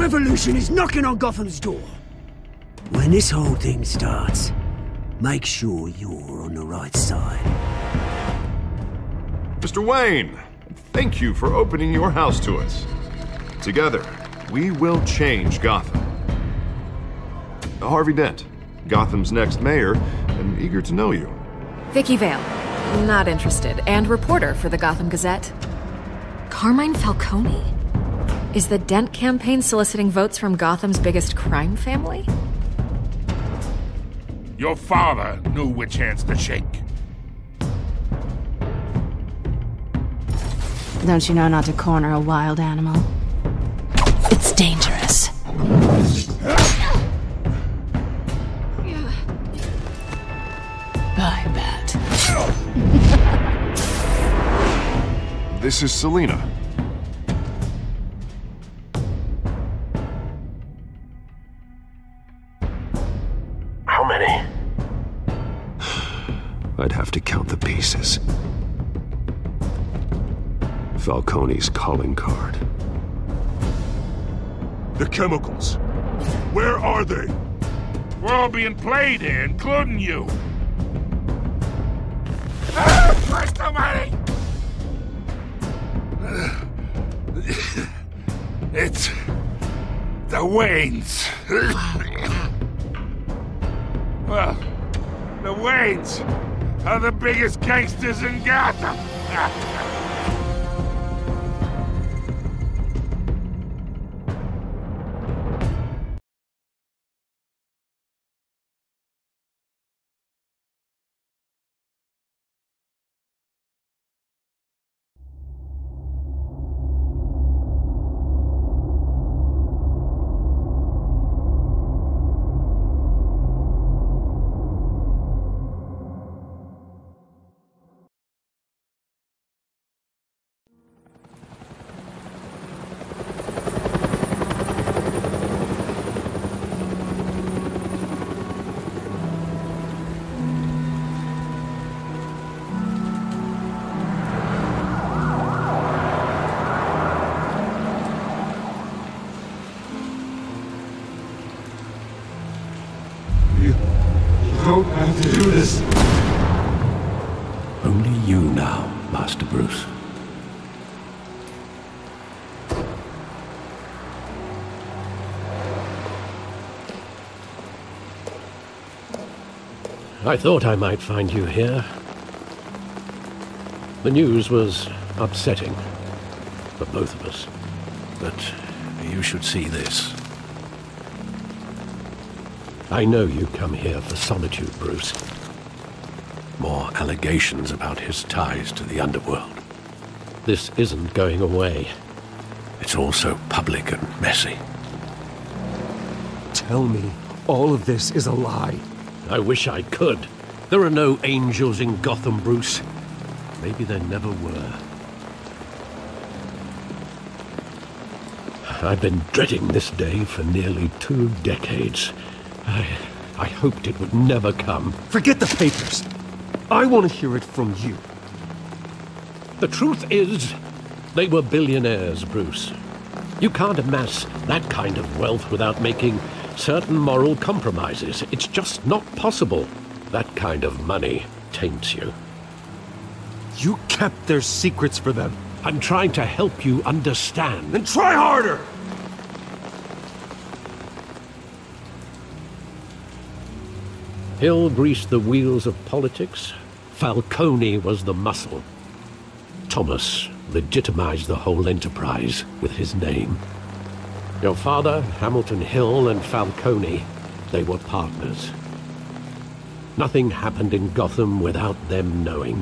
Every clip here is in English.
revolution is knocking on Gotham's door. When this whole thing starts, make sure you're on the right side. Mr. Wayne, thank you for opening your house to us. Together, we will change Gotham. Harvey Dent, Gotham's next mayor, and eager to know you. Vicky Vale, not interested, and reporter for the Gotham Gazette. Carmine Falcone? Is the Dent campaign soliciting votes from Gotham's biggest crime family? Your father knew which hands to shake. Don't you know not to corner a wild animal? It's dangerous. I bet. This is Selina. How many? I'd have to count the pieces. Falcone's calling card. The chemicals. Where are they? We're all being played here, including you. Christ almighty! It's the Waynes. Well, the Waynes are the biggest gangsters in Gotham. Don't have to do this. Only you now, Master Bruce. I thought I might find you here. The news was upsetting for both of us. But you should see this. I know you come here for solitude, Bruce. More allegations about his ties to the underworld. This isn't going away. It's all so public and messy. Tell me all of this is a lie. I wish I could. There are no angels in Gotham, Bruce. Maybe there never were. I've been dreading this day for nearly 2 decades. I hoped it would never come. Forget the papers. I want to hear it from you. The truth is, they were billionaires, Bruce. You can't amass that kind of wealth without making certain moral compromises. It's just not possible. That kind of money taints you. You kept their secrets for them. I'm trying to help you understand. Then try harder! Hill greased the wheels of politics. Falcone was the muscle. Thomas legitimized the whole enterprise with his name. Your father, Hamilton Hill, and Falcone, they were partners. Nothing happened in Gotham without them knowing.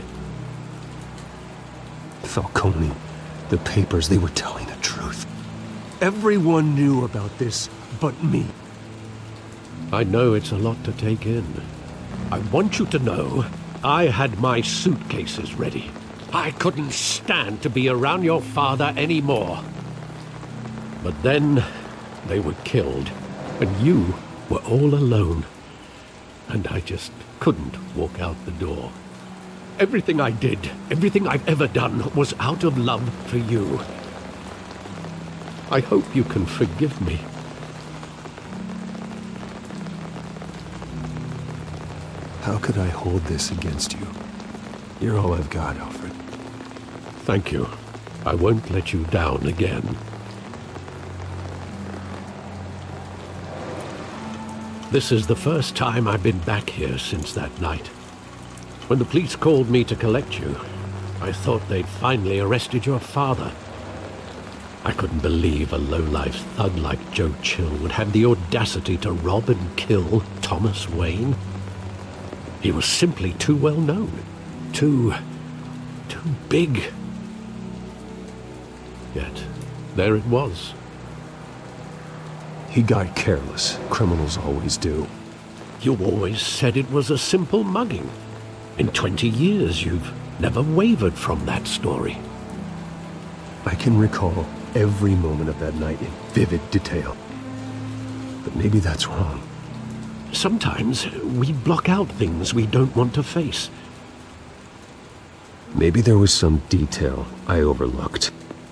Falcone, the papers, they were telling the truth. Everyone knew about this but me. I know it's a lot to take in. I want you to know I had my suitcases ready. I couldn't stand to be around your father anymore. But then they were killed, and you were all alone. And I just couldn't walk out the door. Everything I did, everything I've ever done, was out of love for you. I hope you can forgive me. How could I hold this against you? You're all I've got, Alfred. Thank you. I won't let you down again. This is the first time I've been back here since that night. When the police called me to collect you, I thought they'd finally arrested your father. I couldn't believe a low-life thug like Joe Chill would have the audacity to rob and kill Thomas Wayne. He was simply too well known. Too big. Yet, there it was. He got careless. Criminals always do. You always said it was a simple mugging. In 20 years, you've never wavered from that story. I can recall every moment of that night in vivid detail. But maybe that's wrong. Sometimes we block out things we don't want to face. Maybe there was some detail I overlooked.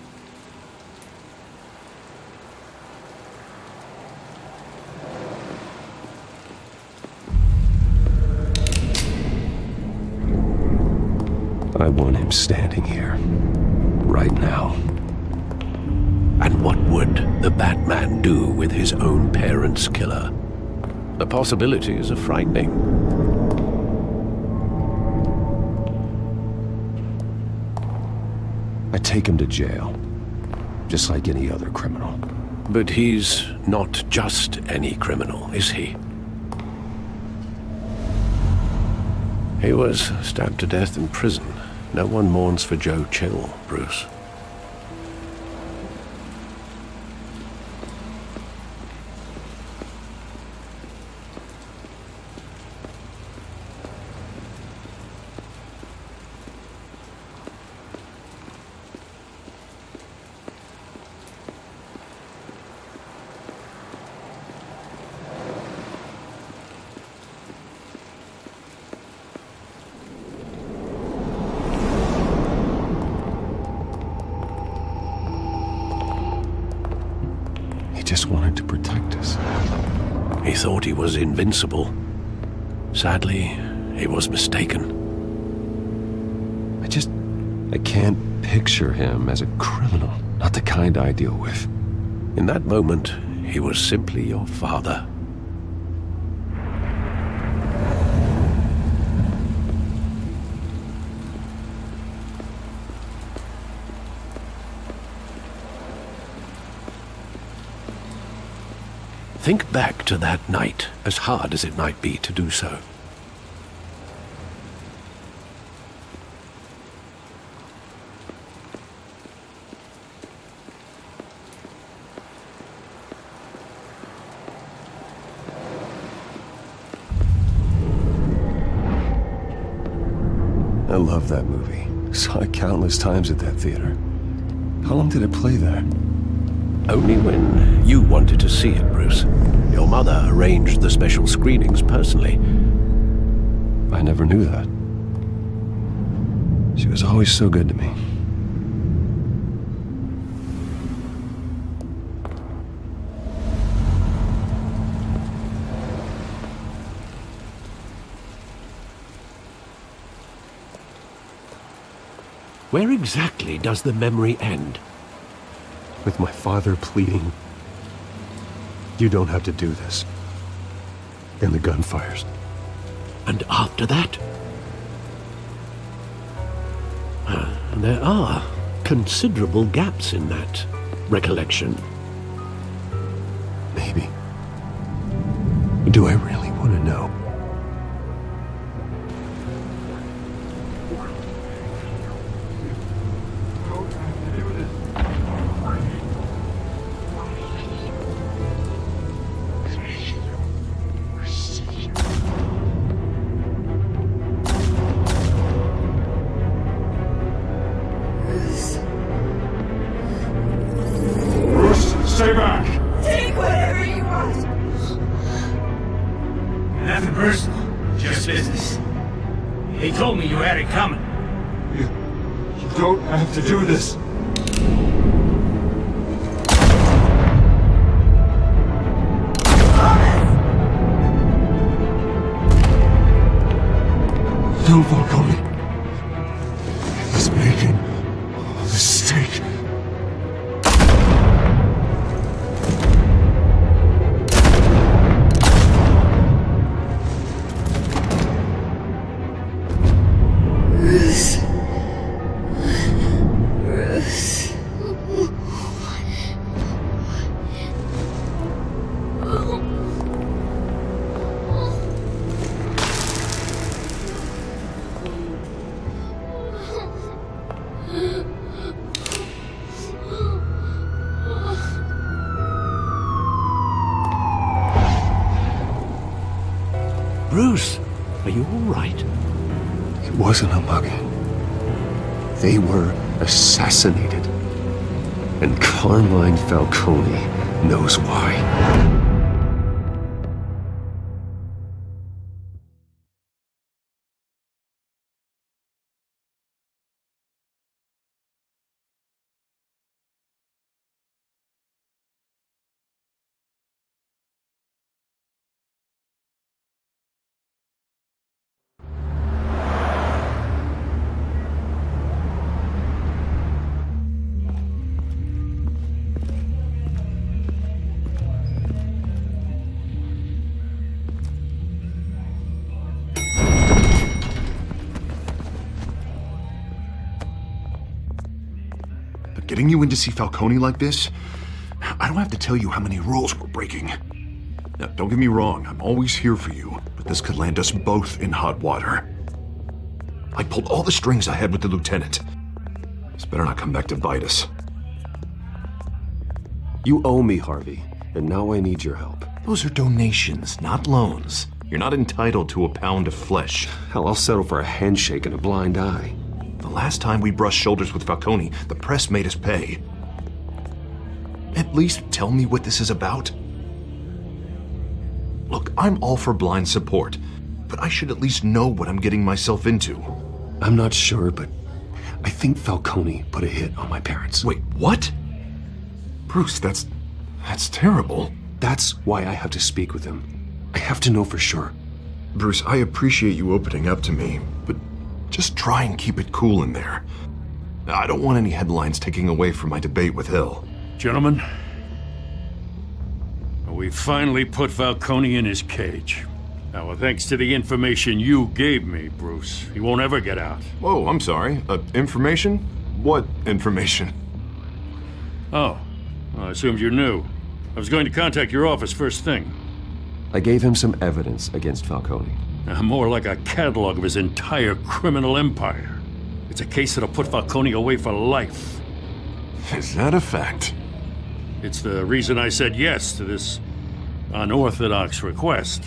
I want him standing here, right now. And what would the Batman do with his own parents' killer? The possibilities are frightening. I take him to jail, just like any other criminal. But he's not just any criminal, is he? He was stabbed to death in prison. No one mourns for Joe Chill, Bruce. Just wanted to protect us. He thought he was invincible. Sadly, he was mistaken. I can't picture him as a criminal. Not the kind I deal with. In that moment, he was simply your father. Think back to that night, as hard as it might be to do so. I love that movie. Saw it countless times at that theater. How long did it play there? Only when you wanted to see it, Bruce. Your mother arranged the special screenings personally. I never knew that. She was always so good to me. Where exactly does the memory end? With my father pleading, "You don't have to do this." And the gun fires. And after that? There are considerable gaps in that recollection. Maybe. Do I really want to know? Stay back! Take whatever you want! Nothing personal, just business. He told me you had it coming. You don't have to do this. No, Falcone. He's making a mistake. Bruce, are you all right? It wasn't a mugging. They were assassinated. And Carmine Falcone knows why. Getting you in to see Falcone like this? I don't have to tell you how many rules we're breaking. Now, don't get me wrong, I'm always here for you, but this could land us both in hot water. I pulled all the strings I had with the lieutenant. This better not come back to bite us. You owe me, Harvey, and now I need your help. Those are donations, not loans. You're not entitled to a pound of flesh. Hell, I'll settle for a handshake and a blind eye. The last time we brushed shoulders with Falcone, the press made us pay. At least tell me what this is about. Look, I'm all for blind support, but I should at least know what I'm getting myself into. I'm not sure, but I think Falcone put a hit on my parents. Wait, what? Bruce, that's terrible. That's why I have to speak with him. I have to know for sure. Bruce, I appreciate you opening up to me, but just try and keep it cool in there. I don't want any headlines taking away from my debate with Hill. Gentlemen, we finally put Falcone in his cage. Now, thanks to the information you gave me, Bruce, he won't ever get out. Whoa, I'm sorry. Information? What information? Oh, well, I assumed you knew. I was going to contact your office first thing. I gave him some evidence against Falcone. More like a catalog of his entire criminal empire. It's a case that'll put Falcone away for life. Is that a fact? It's the reason I said yes to this unorthodox request.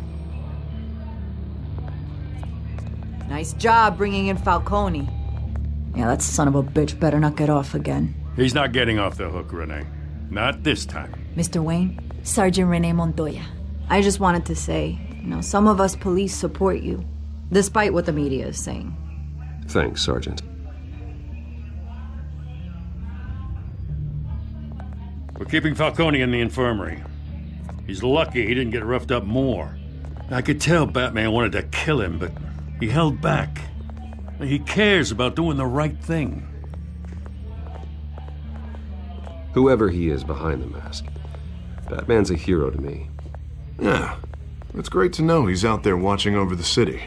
Nice job bringing in Falcone. Yeah, that son of a bitch better not get off again. He's not getting off the hook, Renee. Not this time. Mr. Wayne, Sergeant Renee Montoya. I just wanted to say, some of us police support you, despite what the media is saying. Thanks, Sergeant. We're keeping Falcone in the infirmary. He's lucky he didn't get roughed up more. I could tell Batman wanted to kill him, but he held back. He cares about doing the right thing. Whoever he is behind the mask, Batman's a hero to me. Yeah, it's great to know he's out there watching over the city.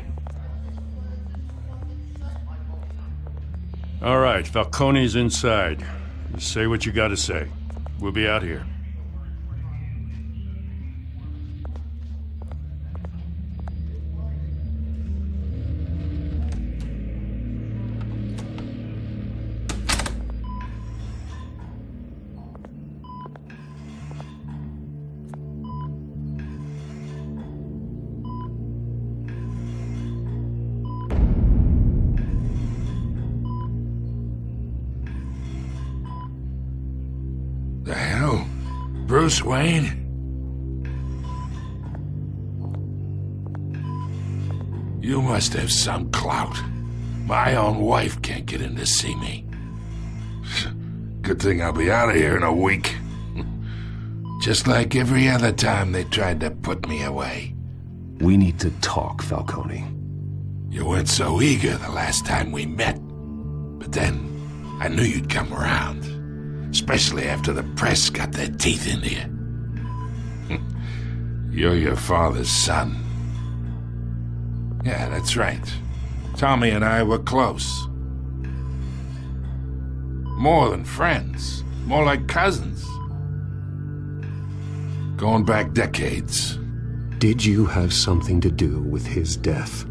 All right, Falcone's inside. You say what you gotta say. We'll be out here. The hell? Bruce Wayne? You must have some clout. My own wife can't get in to see me. Good thing I'll be out of here in a week. Just like every other time they tried to put me away. We need to talk, Falcone. You weren't so eager the last time we met. But then, I knew you'd come around. Especially after the press got their teeth into you. You're your father's son. Yeah, that's right. Tommy and I were close. More than friends. More like cousins. Going back decades. Did you have something to do with his death?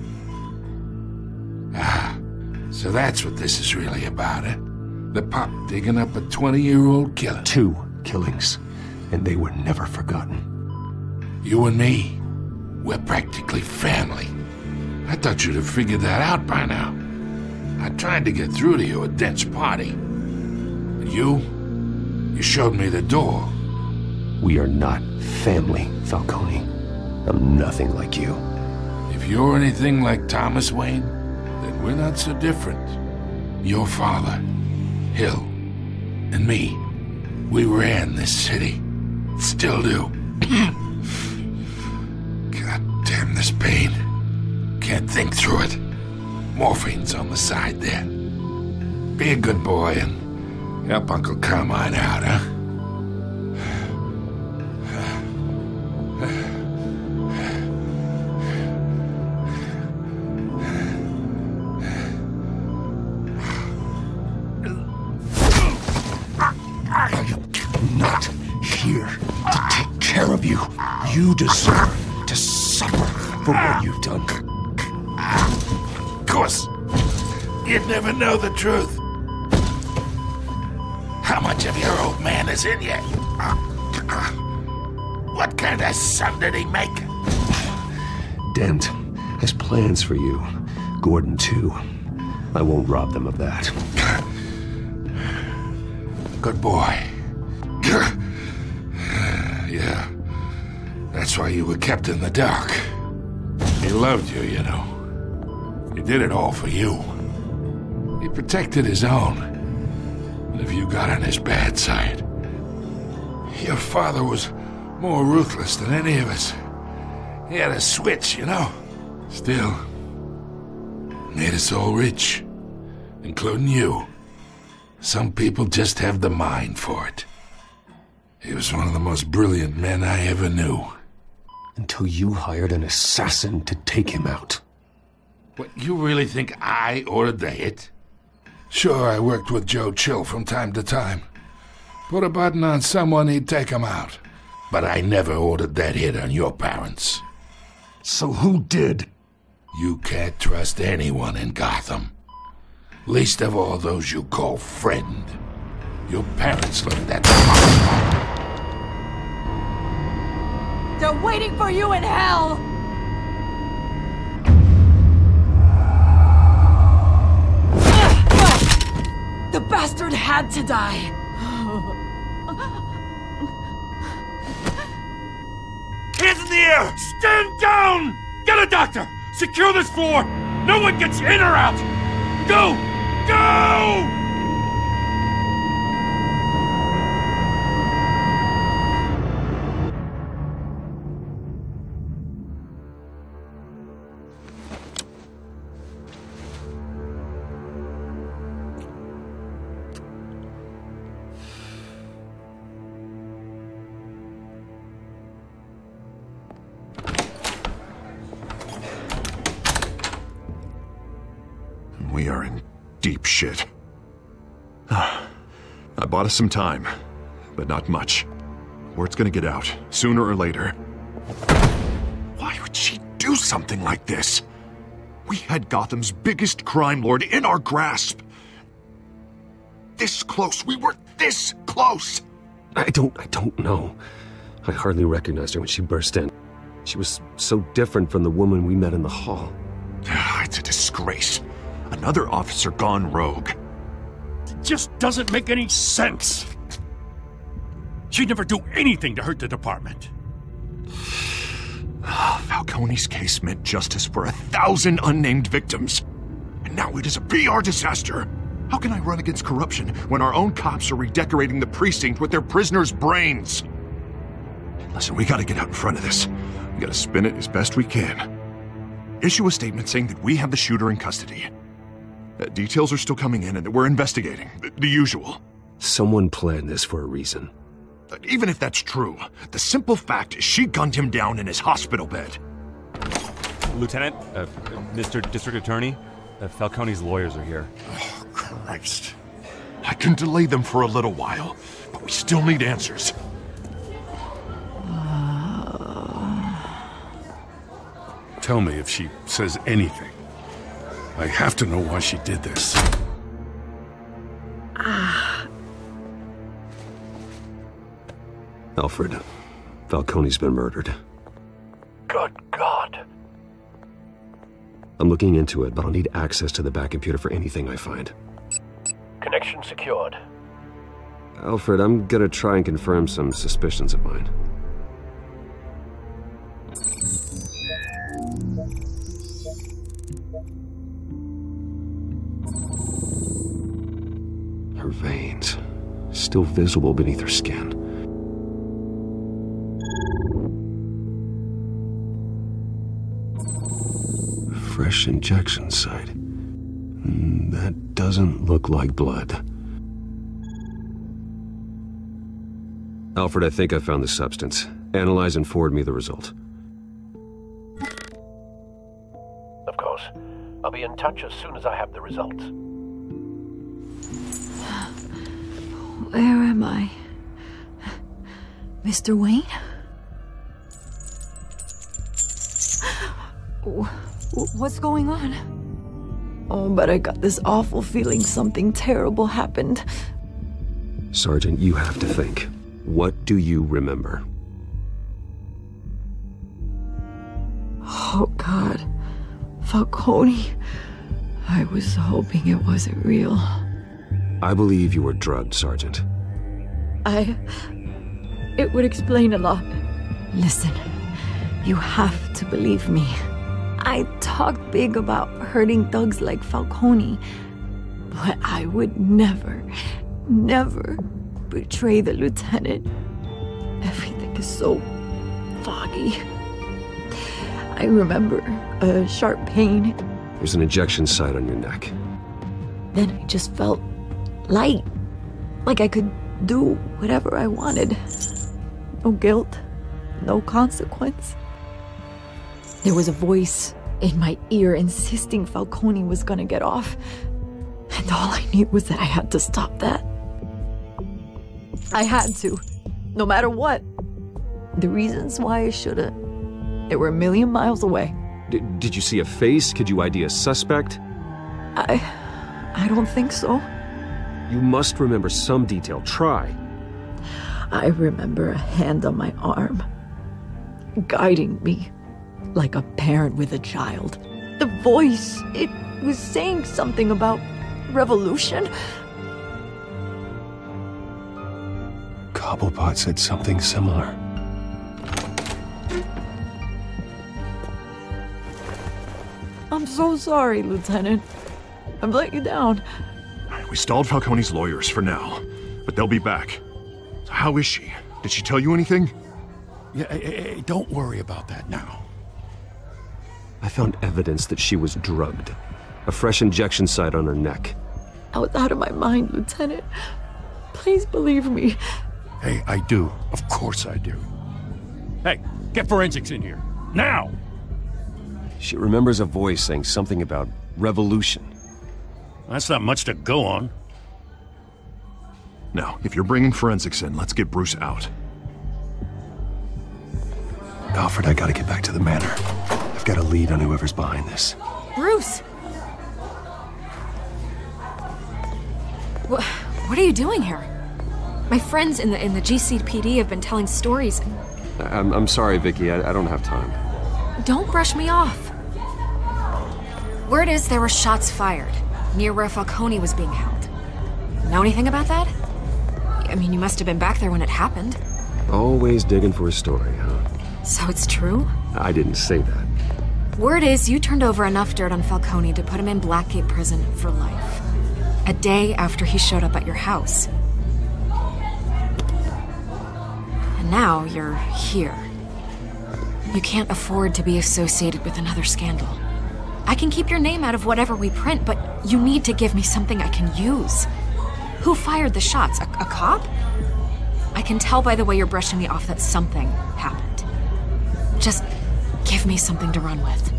Ah, so that's what this is really about, eh? The pup digging up a 20-year-old killer. 2 killings, and they were never forgotten. You and me, we're practically family. I thought you'd have figured that out by now. I tried to get through to you at Dent's party. But you showed me the door. We are not family, Falcone. I'm nothing like you. If you're anything like Thomas Wayne, then we're not so different. Your father, Hill, and me, we ran this city. Still do. God damn this pain. Can't think through it. Morphine's on the side there. Be a good boy and help Uncle Carmine out, huh? Not here to take care of you. You deserve to suffer for what you've done. Of course, you'd never know the truth. How much of your old man is in you? What kind of son did he make? Dent has plans for you. Gordon, too. I won't rob them of that. Good boy. Yeah. That's why you were kept in the dark. He loved you, you know. He did it all for you. He protected his own. And if you got on his bad side, your father was more ruthless than any of us. He had a switch, you know. Still, made us all rich, including you. Some people just have the mind for it. He was one of the most brilliant men I ever knew. Until you hired an assassin to take him out. What, you really think I ordered the hit? Sure, I worked with Joe Chill from time to time. Put a button on someone, he'd take him out. But I never ordered that hit on your parents. So who did? You can't trust anyone in Gotham. Least of all those you call friend. Your parents looked at them. They're waiting for you in hell! The bastard had to die! Hands in the air! Stand down! Get a doctor! Secure this floor! No one gets in or out! Go! Go! We are in deep shit. I bought us some time, but not much. Word's gonna get out, sooner or later. Why would she do something like this? We had Gotham's biggest crime lord in our grasp. This close, we were this close! I don't know. I hardly recognized her when she burst in. She was so different from the woman we met in the hall. It's a disgrace. Another officer gone rogue. It just doesn't make any sense. She'd never do anything to hurt the department. Falcone's case meant justice for 1,000 unnamed victims. And now it is a PR disaster. How can I run against corruption when our own cops are redecorating the precinct with their prisoners' brains? Listen, we gotta get out in front of this. We gotta spin it as best we can. Issue a statement saying that we have the shooter in custody. Details are still coming in and that we're investigating. The usual. Someone planned this for a reason. Even if that's true, the simple fact is she gunned him down in his hospital bed. Lieutenant, Mr. District Attorney, Falcone's lawyers are here. Oh, Christ. I can delay them for a little while, but we still need answers. Tell me if she says anything. I have to know why she did this. Alfred, Falcone's been murdered. Good God. I'm looking into it, but I'll need access to the back computer for anything I find. Connection secured. Alfred, I'm gonna try and confirm some suspicions of mine. Her veins, still visible beneath her skin. Fresh injection site. That doesn't look like blood. Alfred, I think I found the substance. Analyze and forward me the result. Of course. I'll be in touch as soon as I have the results. Where am I? Mr. Wayne? What's going on? Oh, but I got this awful feeling something terrible happened. Sergeant, you have to think. What do you remember? Oh, God. Falcone. I was hoping it wasn't real. I believe you were drugged, Sergeant. It would explain a lot. Listen, you have to believe me. I talked big about hurting thugs like Falcone, but I would never betray the lieutenant. Everything is so foggy. I remember a sharp pain. There's an injection site on your neck. Then I just felt light, like I could do whatever I wanted. No guilt, no consequence. There was a voice in my ear insisting Falcone was gonna get off. And all I knew was that I had to stop that. I had to, no matter what. The reasons why I should've, they were a million miles away. Did you see a face? Could you ID a suspect? I don't think so. You must remember some detail. Try. I remember a hand on my arm, guiding me like a parent with a child. The voice, it was saying something about revolution. Cobblepot said something similar. I'm so sorry, Lieutenant. I've let you down. We stalled Falcone's lawyers for now, but they'll be back. So how is she? Did she tell you anything? Yeah, hey, don't worry about that now. I found evidence that she was drugged. A fresh injection site on her neck. I was out of my mind, Lieutenant. Please believe me. Hey, I do. Of course I do. Hey, get forensics in here. Now! She remembers a voice saying something about revolution. That's not much to go on. Now, if you're bringing forensics in, let's get Bruce out. Alfred, I gotta get back to the manor. I've got a lead on whoever's behind this. Bruce! What are you doing here? My friends in the GCPD have been telling stories. I'm sorry, Vicky. I don't have time. Don't brush me off. Word is there were shots fired near where Falcone was being held. Know anything about that? I mean, you must have been back there when it happened. Always digging for a story, huh? So it's true? I didn't say that. Word is you turned over enough dirt on Falcone to put him in Blackgate Prison for life. A day after he showed up at your house. And now you're here. You can't afford to be associated with another scandal. I can keep your name out of whatever we print, but you need to give me something I can use. Who fired the shots? A cop? I can tell by the way you're brushing me off that something happened. Just give me something to run with.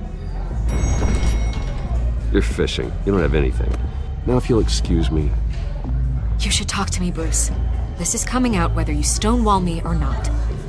You're fishing. You don't have anything. Now if you'll excuse me. You should talk to me, Bruce. This is coming out whether you stonewall me or not.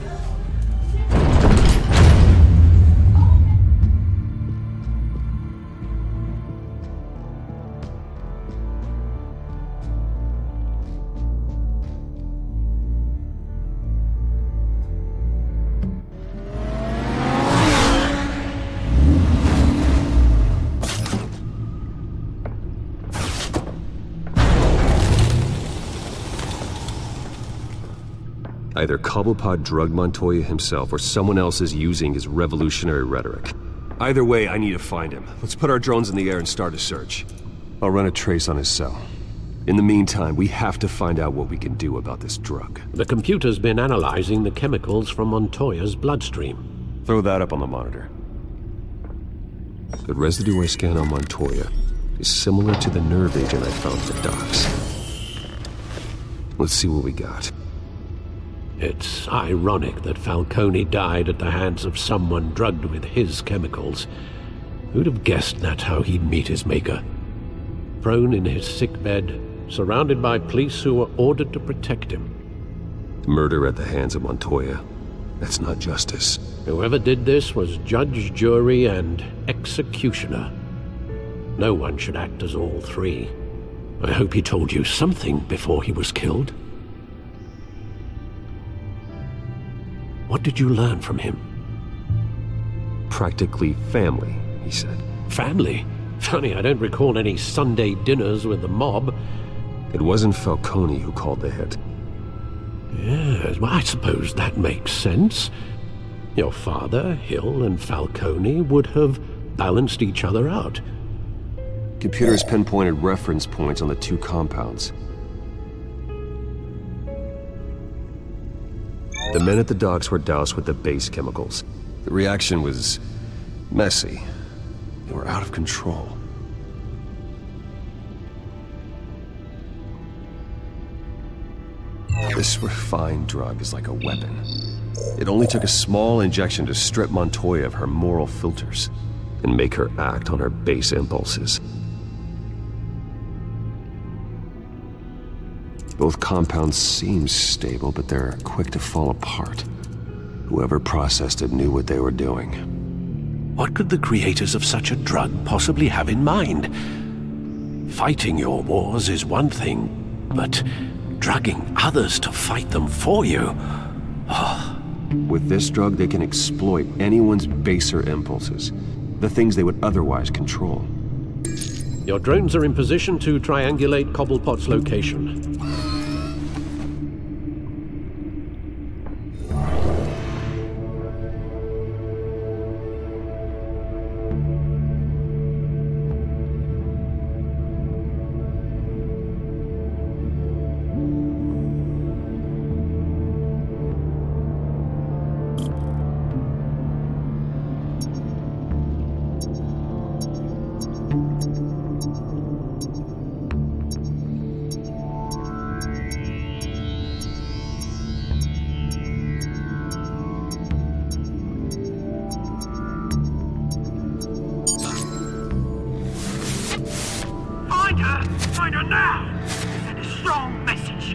Either Cobblepot drugged Montoya himself or someone else is using his revolutionary rhetoric. Either way, I need to find him. Let's put our drones in the air and start a search. I'll run a trace on his cell. In the meantime, we have to find out what we can do about this drug. The computer's been analyzing the chemicals from Montoya's bloodstream. Throw that up on the monitor. The residue I scan on Montoya is similar to the nerve agent I found at the docks. Let's see what we got. It's ironic that Falcone died at the hands of someone drugged with his chemicals. Who'd have guessed that's how he'd meet his maker? Prone in his sickbed, surrounded by police who were ordered to protect him. Murder at the hands of Montoya. That's not justice. Whoever did this was judge, jury, and executioner. No one should act as all three. I hope he told you something before he was killed. What did you learn from him? Practically family, he said. Family? Funny, I don't recall any Sunday dinners with the mob. It wasn't Falcone who called the hit. Yes, well, I suppose that makes sense. Your father, Hill, and Falcone would have balanced each other out. Computers pinpointed reference points on the two compounds. The men at the docks were doused with the base chemicals. The reaction was messy. They were out of control. This refined drug is like a weapon. It only took a small injection to strip Montoya of her moral filters and make her act on her base impulses. Both compounds seem stable, but they're quick to fall apart. Whoever processed it knew what they were doing. What could the creators of such a drug possibly have in mind? Fighting your wars is one thing, but drugging others to fight them for you? Oh. With this drug, they can exploit anyone's baser impulses, the things they would otherwise control. Your drones are in position to triangulate Cobblepot's location. Find her now! Send a strong message.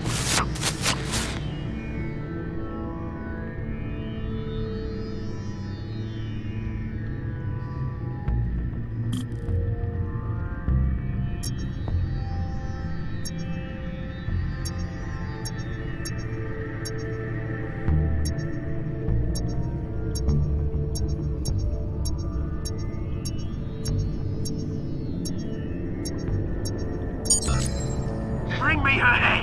Bring me her head!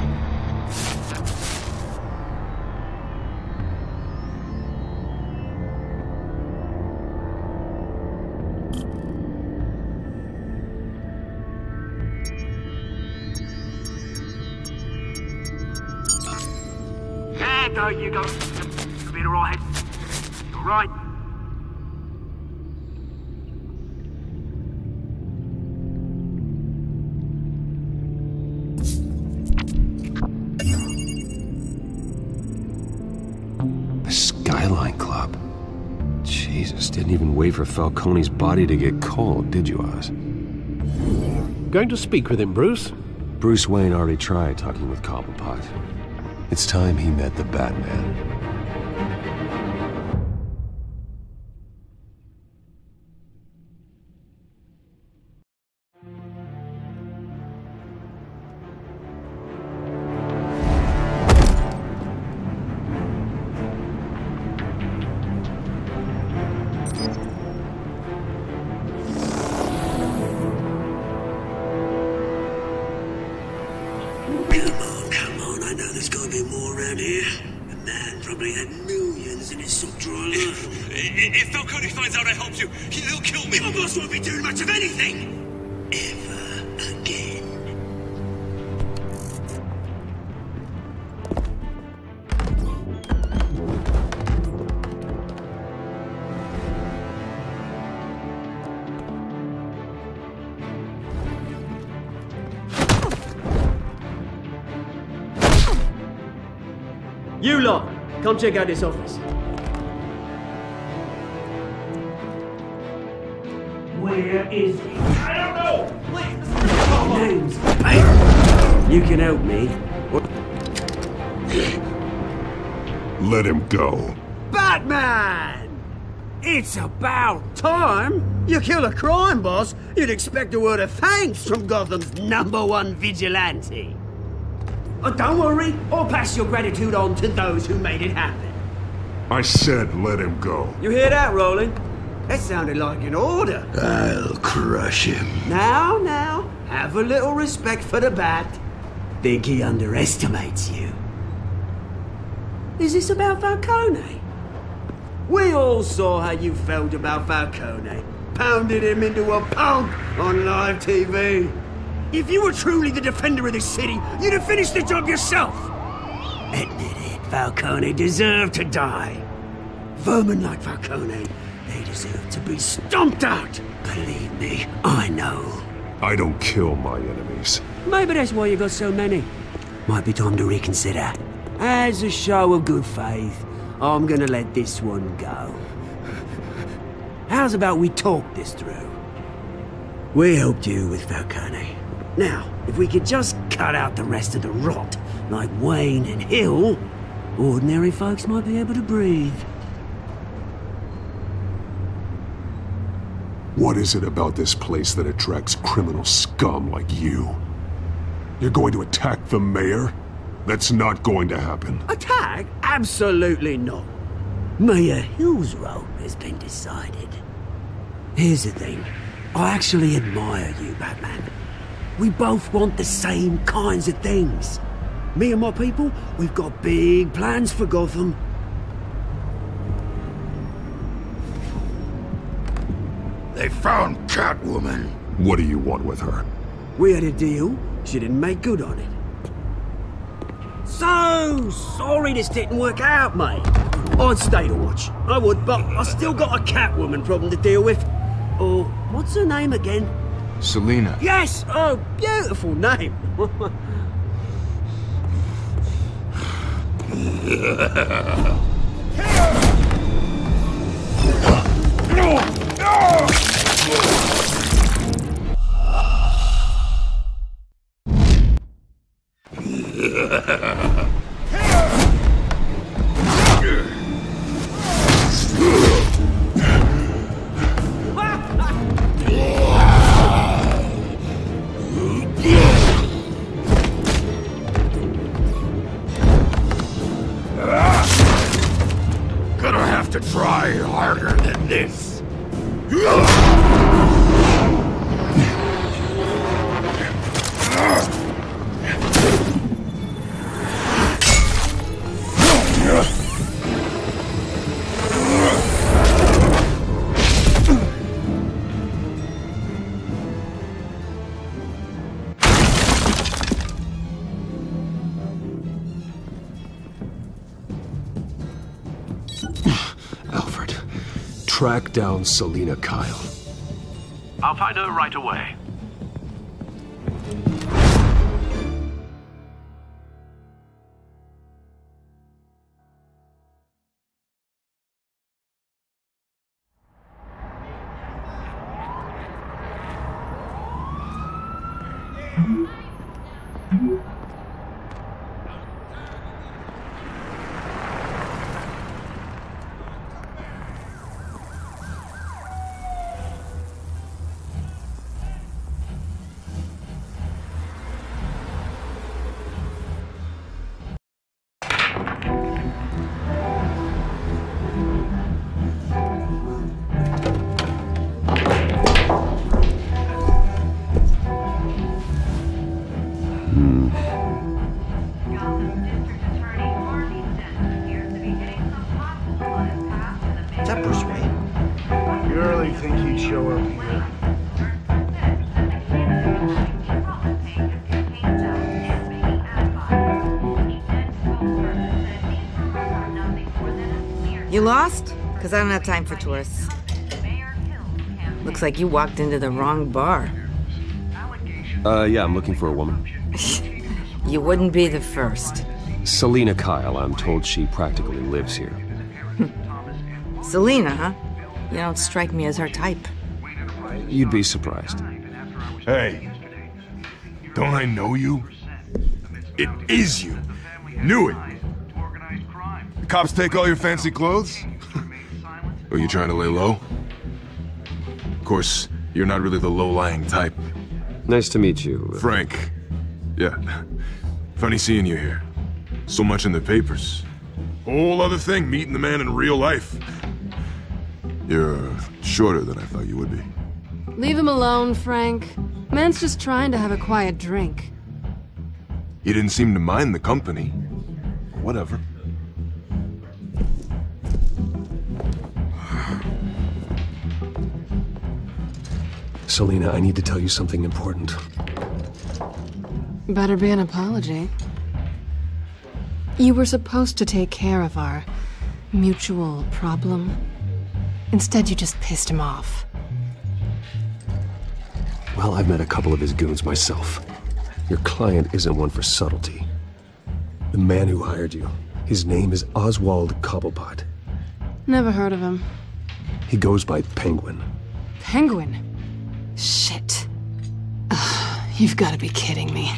There you go. You'll be alright. Alright. Just didn't even wait for Falcone's body to get cold, did you, Oz? Going to speak with him, Bruce? Bruce Wayne already tried talking with Cobblepot. It's time he met the Batman. If Falcone finds out I helped you, he'll kill me. Your boss won't be doing much of anything. Ever again. You lot, come check out this office. Where is he? I don't know! Please! Names. Hey, you can help me. Let him go. Batman! It's about time. You kill a crime boss, you'd expect a word of thanks from Gotham's #1 vigilante. Oh, don't worry, I'll pass your gratitude on to those who made it happen. I said let him go. You hear that, Roland? That sounded like an order. I'll crush him. Now, have a little respect for the Bat. Think he underestimates you. Is this about Falcone? We all saw how you felt about Falcone. Pounded him into a pulp on live TV. If you were truly the defender of this city, you'd have finished the job yourself. Admit it, Falcone deserved to die. Vermin like Falcone, they deserve to be stomped out. Believe me, I know. I don't kill my enemies. Maybe that's why you got so many. Might be time to reconsider. As a show of good faith, I'm gonna let this one go. How's about we talk this through? We helped you with Falcone. Now, if we could just cut out the rest of the rot, like Wayne and Hill, ordinary folks might be able to breathe. What is it about this place that attracts criminal scum like you? You're going to attack the mayor? That's not going to happen. Attack? Absolutely not. Mayor Hill's role has been decided. Here's the thing. I actually admire you, Batman. We both want the same kinds of things. Me and my people, we've got big plans for Gotham. They found Catwoman. What do you want with her? We had a deal. She didn't make good on it. So sorry this didn't work out, mate. I'd stay to watch. I would, but I still got a Catwoman problem to deal with. Oh, what's her name again? Selina. Yes! Oh, beautiful name. Gonna have to try harder than this. Alfred, track down Selina Kyle. I'll find her right away. Is that Bruce Wayne? You really think he'd show up here? You lost? Because I don't have time for tourists. Looks like you walked into the wrong bar. Yeah, I'm looking for a woman. You wouldn't be the first. Selina Kyle, I'm told she practically lives here. Selina, huh? You don't strike me as her type. You'd be surprised. Hey, don't I know you? It is you. Knew it. The cops take all your fancy clothes? Are you trying to lay low? Of course, you're not really the low-lying type. Nice to meet you. Frank. Yeah. Funny seeing you here. So much in the papers. Whole other thing, meeting the man in real life. You're shorter than I thought you would be. Leave him alone, Frank. Man's just trying to have a quiet drink. He didn't seem to mind the company. Whatever. Selina, I need to tell you something important. Better be an apology. You were supposed to take care of our mutual problem. Instead, you just pissed him off. Well, I've met a couple of his goons myself. Your client isn't one for subtlety. The man who hired you, his name is Oswald Cobblepot. Never heard of him. He goes by Penguin. Penguin? Shit. You've got to be kidding me.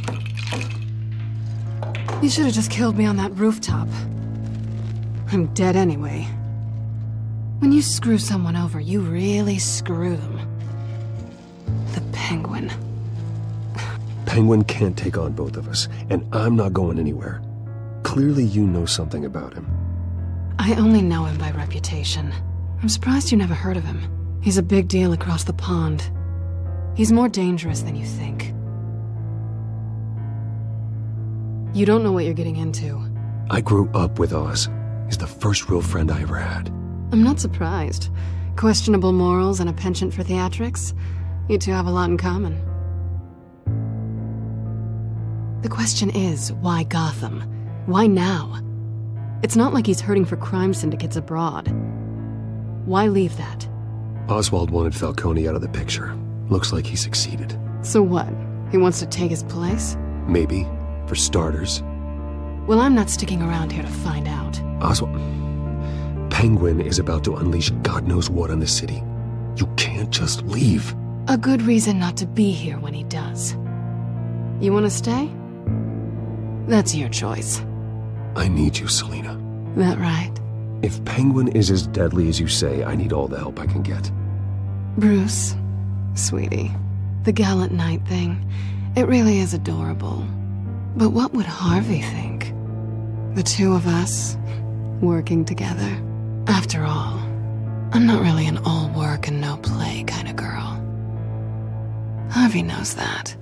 You should have just killed me on that rooftop. I'm dead anyway. When you screw someone over, you really screw them. The Penguin. Penguin can't take on both of us, and I'm not going anywhere. Clearly you know something about him. I only know him by reputation. I'm surprised you never heard of him. He's a big deal across the pond. He's more dangerous than you think. You don't know what you're getting into. I grew up with Oz. He's the first real friend I ever had. I'm not surprised. Questionable morals and a penchant for theatrics. You two have a lot in common. The question is, why Gotham? Why now? It's not like he's hurting for crime syndicates abroad. Why leave that? Oswald wanted Falcone out of the picture. Looks like he succeeded. So what? He wants to take his place? Maybe. For starters. Well, I'm not sticking around here to find out. Oswald... Penguin is about to unleash God knows what on the city. You can't just leave. A good reason not to be here when he does. You want to stay? That's your choice. I need you, Selina. That right? If Penguin is as deadly as you say, I need all the help I can get. Bruce, sweetie, the gallant knight thing, it really is adorable. But what would Harvey think? The two of us, working together. After all, I'm not really an all work and no play kind of girl. Harvey knows that.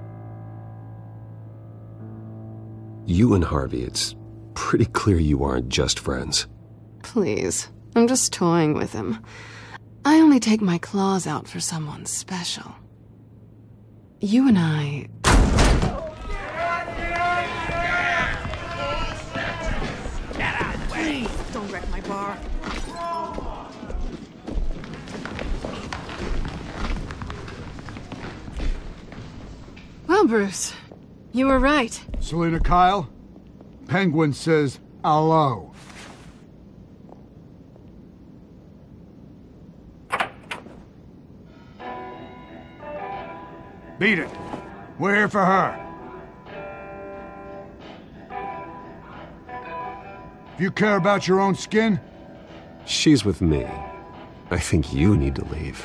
You and Harvey, it's pretty clear you aren't just friends. Please, I'm just toying with him. I only take my claws out for someone special. You and I... Don't wreck my bar. Well, Bruce, you were right. Selina Kyle, Penguin says hello. Beat it. We're here for her. If you care about your own skin, She's with me. I think you need to leave.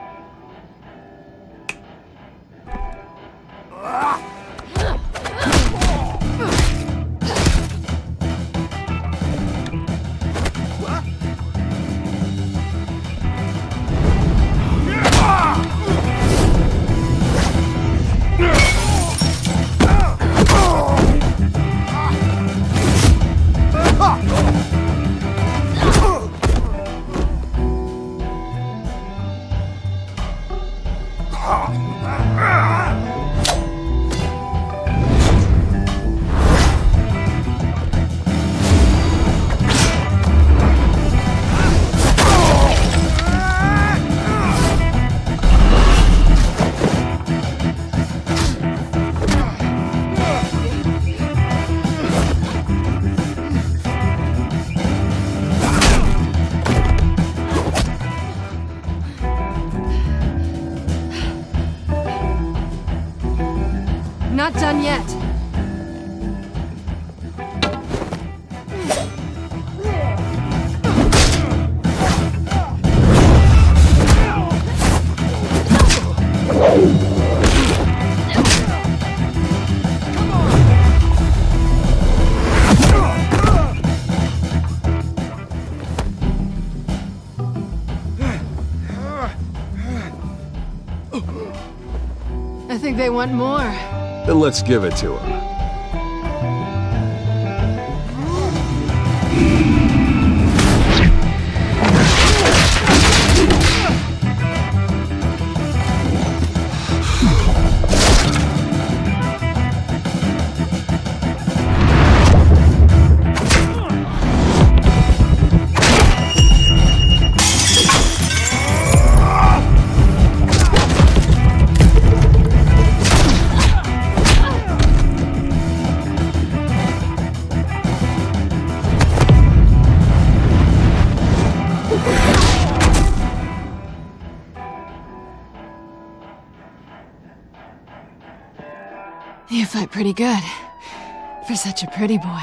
Not done yet. I think they want more. Then let's give it to him. You fight pretty good. For such a pretty boy.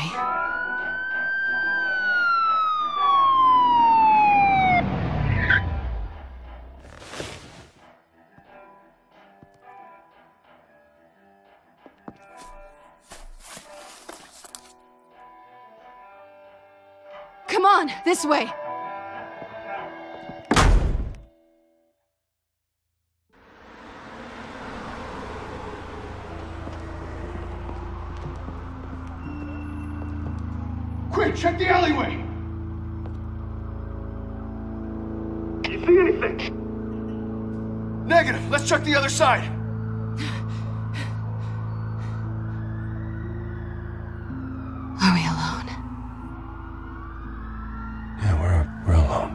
Come on, this way! Quick, check the alleyway! Can you see anything? Negative. Let's check the other side. Are we alone? Yeah, we're alone.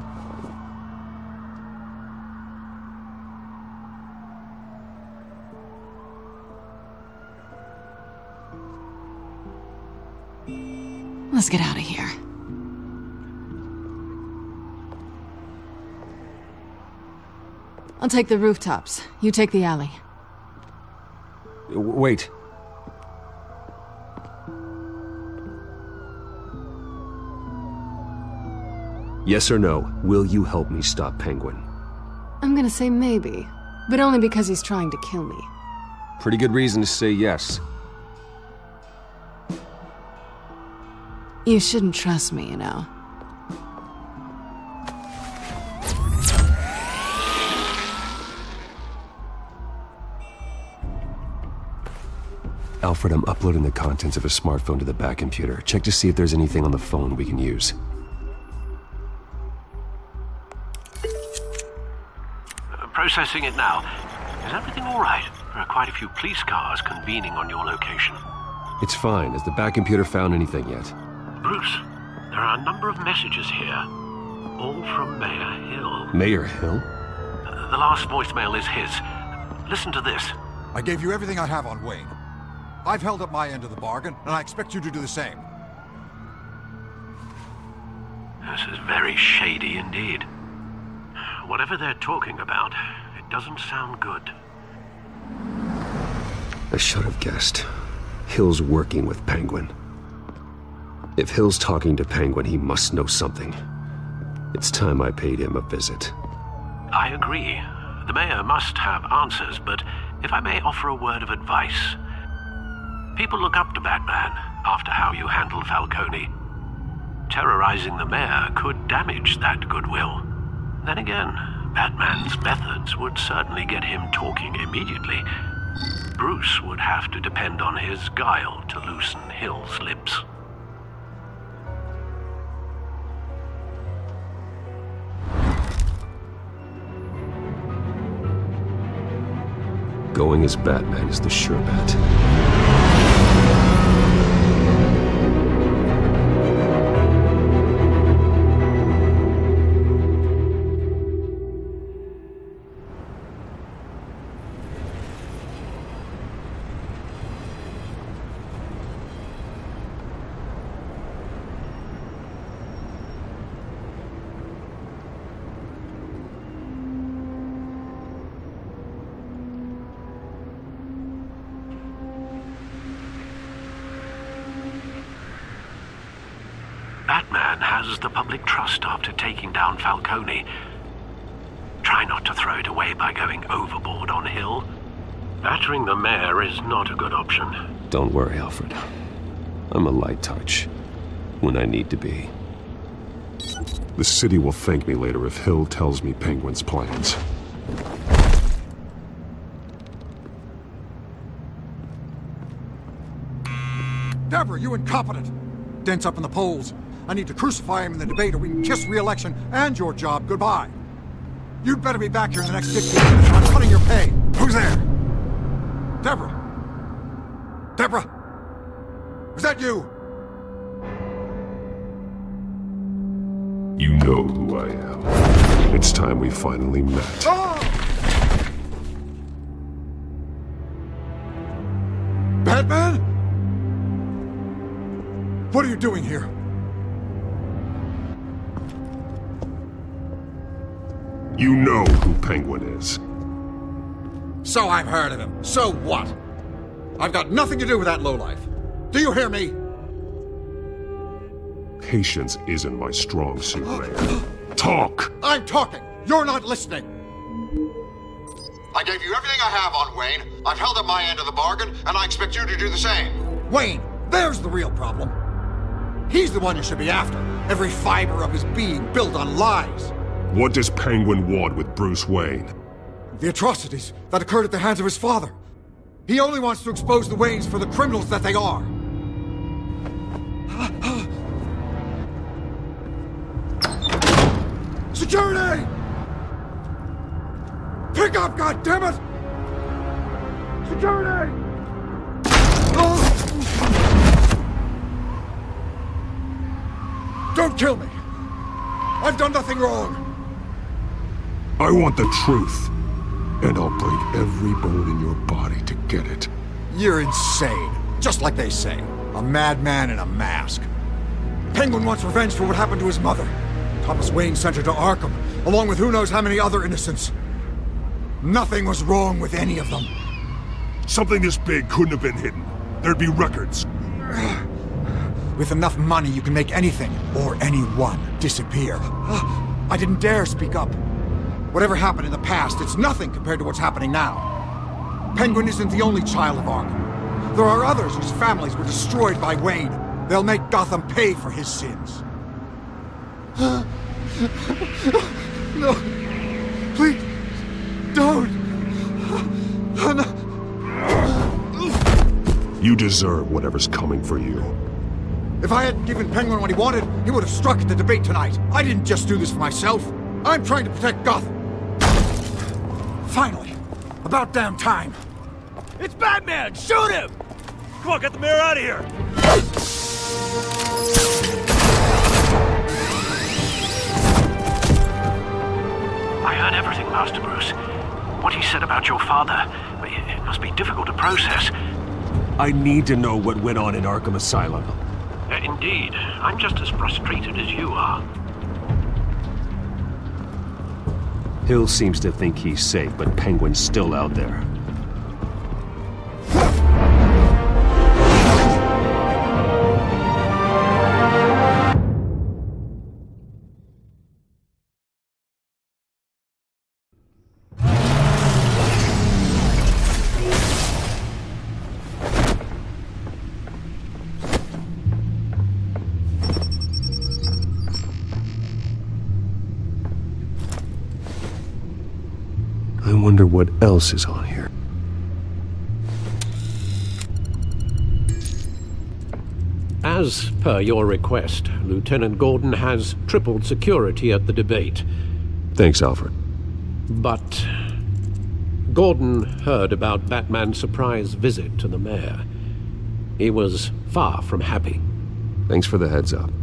Let's get out of here. I'll take the rooftops. You take the alley. Wait. Yes or no, will you help me stop Penguin? I'm gonna say maybe, but only because he's trying to kill me. Pretty good reason to say yes. You shouldn't trust me, you know. Alfred, I'm uploading the contents of a smartphone to the back computer. Check to see if there's anything on the phone we can use. Processing it now. Is everything all right? There are quite a few police cars convening on your location. It's fine. Has the back computer found anything yet? Bruce, there are a number of messages here. All from Mayor Hill. Mayor Hill? The last voicemail is his. Listen to this. I gave you everything I have on Wayne. I've held up my end of the bargain, and I expect you to do the same. This is very shady indeed. Whatever they're talking about, it doesn't sound good. I should have guessed. Hill's working with Penguin. If Hill's talking to Penguin, he must know something. It's time I paid him a visit. I agree. The mayor must have answers, but if I may offer a word of advice. People look up to Batman after how you handled Falcone. Terrorizing the mayor could damage that goodwill. Then again, Batman's methods would certainly get him talking immediately. Bruce would have to depend on his guile to loosen Hill's lips. Going as Batman is the sure bet. Batman has the public trust after taking down Falcone. Try not to throw it away by going overboard on Hill. Battering the mayor is not a good option. Don't worry, Alfred. I'm a light touch when I need to be. The city will thank me later if Hill tells me Penguin's plans. Deborah, you incompetent! Dent's up in the polls. I need to crucify him in the debate or we can kiss re-election and your job goodbye. You'd better be back here in the next 15 minutes or I'm cutting your pay. Who's there? Deborah? Deborah? Is that you? You know who I am. It's time we finally met. Oh! Batman? What are you doing here? You know who Penguin is. So I've heard of him. So what? I've got nothing to do with that lowlife. Do you hear me? Patience isn't my strong suit, Mayor. Talk! I'm talking. You're not listening. I gave you everything I have on Wayne. I've held up my end of the bargain, and I expect you to do the same. Wayne, there's the real problem. He's the one you should be after. Every fiber of his being built on lies. What does Penguin want with Bruce Wayne? The atrocities that occurred at the hands of his father. He only wants to expose the Waynes for the criminals that they are. Security! Pick up, goddammit! Security! Don't kill me! I've done nothing wrong! I want the truth, and I'll break every bone in your body to get it. You're insane. Just like they say. A madman in a mask. Penguin wants revenge for what happened to his mother. Thomas Wayne sent her to Arkham, along with who knows how many other innocents. Nothing was wrong with any of them. Something this big couldn't have been hidden. There'd be records. With enough money, you can make anything, or anyone, disappear. I didn't dare speak up. Whatever happened in the past, it's nothing compared to what's happening now. Penguin isn't the only child of Arkham. There are others whose families were destroyed by Wayne. They'll make Gotham pay for his sins. No. Please. Don't. You deserve whatever's coming for you. If I hadn't given Penguin what he wanted, he would have struck at the debate tonight. I didn't just do this for myself. I'm trying to protect Gotham. Finally. About damn time. It's Batman! Shoot him! Come on, get the mayor out of here! I heard everything, Master Bruce. What he said about your father, it must be difficult to process. I need to know what went on in Arkham Asylum. Indeed. I'm just as frustrated as you are. Hill seems to think he's safe, but Penguin's still out there. I wonder what else is on here. As per your request, Lieutenant Gordon has tripled security at the debate. Thanks, Alfred. But Gordon heard about Batman's surprise visit to the mayor. He was far from happy. Thanks for the heads up.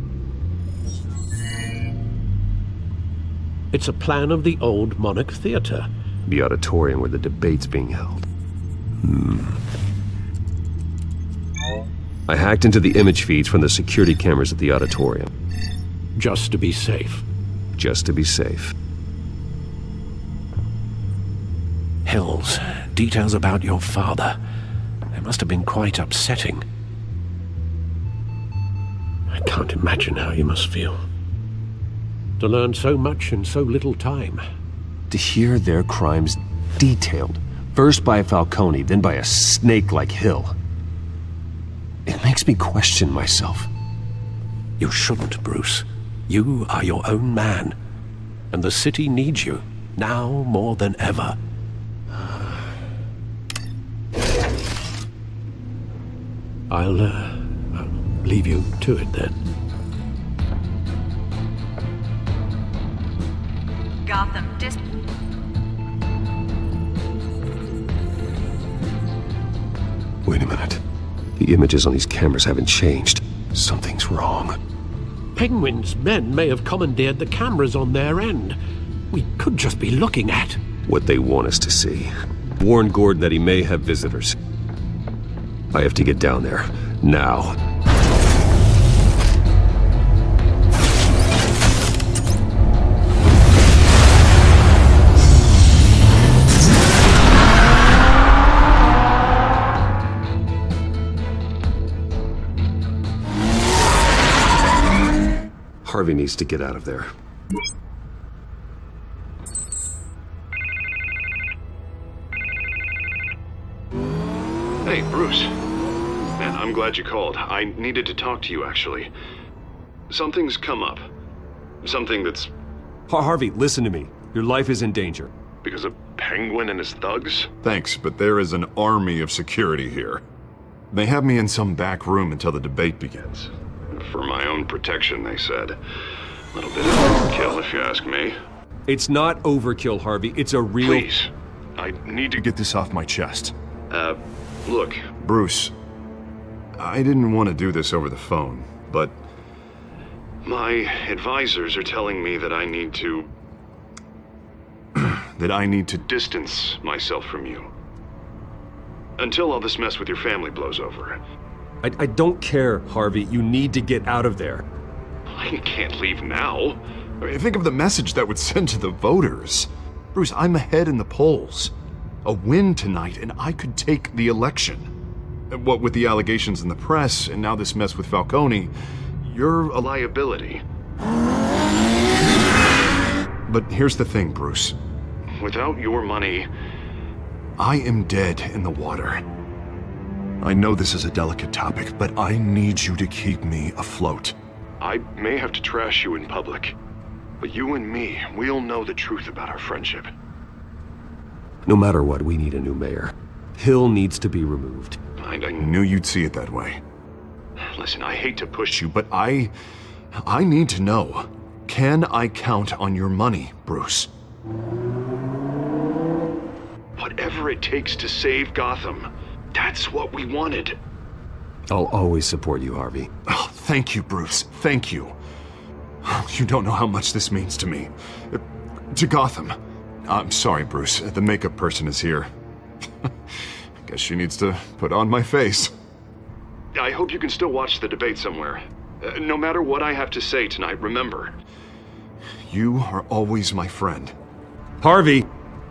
It's a plan of the old Monarch Theater. The auditorium where the debate's being held. I hacked into the image feeds from the security cameras at the auditorium. Just to be safe. Just to be safe. Hills, details about your father. They must have been quite upsetting. I can't imagine how you must feel. To learn so much in so little time. To hear their crimes detailed, first by Falcone, then by a snake like Hill. It makes me question myself. You shouldn't, Bruce. You are your own man. And the city needs you, now more than ever. I'll leave you to it then. Gotham Wait a minute. The images on these cameras haven't changed. Something's wrong. Penguin's men may have commandeered the cameras on their end. We could just be looking at what they want us to see. Warn Gordon that he may have visitors. I have to get down there. Now. Harvey needs to get out of there. Hey, Bruce. Man, I'm glad you called. I needed to talk to you, actually. Something's come up. Something that's... Harvey, listen to me. Your life is in danger. Because of Penguin and his thugs? Thanks, but there is an army of security here. They have me in some back room until the debate begins. For my own protection, they said. A little bit of overkill, if you ask me. It's not overkill, Harvey. It's a real... Please. I need to get this off my chest. Look, Bruce, I didn't want to do this over the phone, but my advisors are telling me that I need to... that I need to distance myself from you. Until all this mess with your family blows over. I don't care, Harvey. You need to get out of there. I can't leave now. I mean, think of the message that would send to the voters. Bruce, I'm ahead in the polls. A win tonight, and I could take the election. What with the allegations in the press, and now this mess with Falcone, you're a liability. But here's the thing, Bruce. Without your money, I am dead in the water. I know this is a delicate topic, but I need you to keep me afloat. I may have to trash you in public, but you and me, we'll know the truth about our friendship. No matter what, we need a new mayor. Hill needs to be removed. I knew you'd see it that way. Listen, I hate to push you, but I need to know. Can I count on your money, Bruce? Whatever it takes to save Gotham, that's what we wanted. I'll always support you, Harvey. Oh, thank you, Bruce. Thank you. You don't know how much this means to me. To Gotham. I'm sorry, Bruce. The makeup person is here. Guess she needs to put on my face. I hope you can still watch the debate somewhere. No matter what I have to say tonight, remember, you are always my friend. Harvey!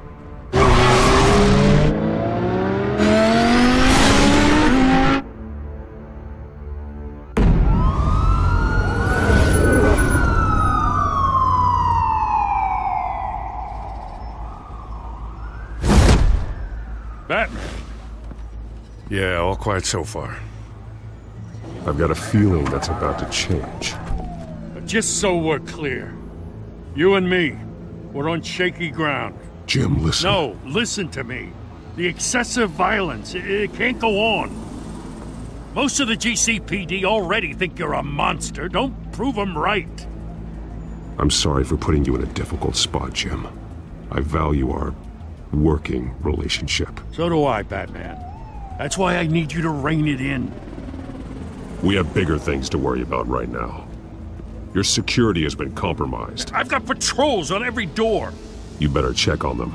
Batman. Yeah, all quiet so far. I've got a feeling that's about to change. Just so we're clear, you and me, we're on shaky ground. Jim, listen. No, listen to me. The excessive violence, it can't go on. Most of the GCPD already think you're a monster. Don't prove them right. I'm sorry for putting you in a difficult spot, Jim. I value our working relationship. So do I, Batman. That's why I need you to rein it in. We have bigger things to worry about right now. Your security has been compromised. I've got patrols on every door. You better check on them.